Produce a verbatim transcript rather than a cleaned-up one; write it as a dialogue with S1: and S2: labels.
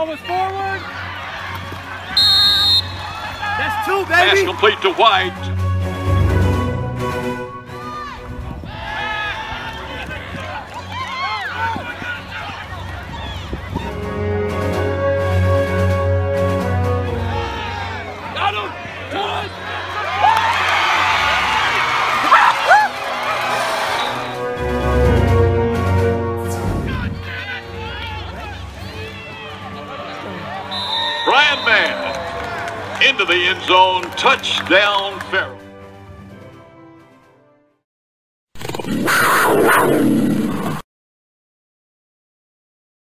S1: Ball was forward. That's two, baby.
S2: Pass complete to White. Brian Mann into the end zone, touchdown Ferrum.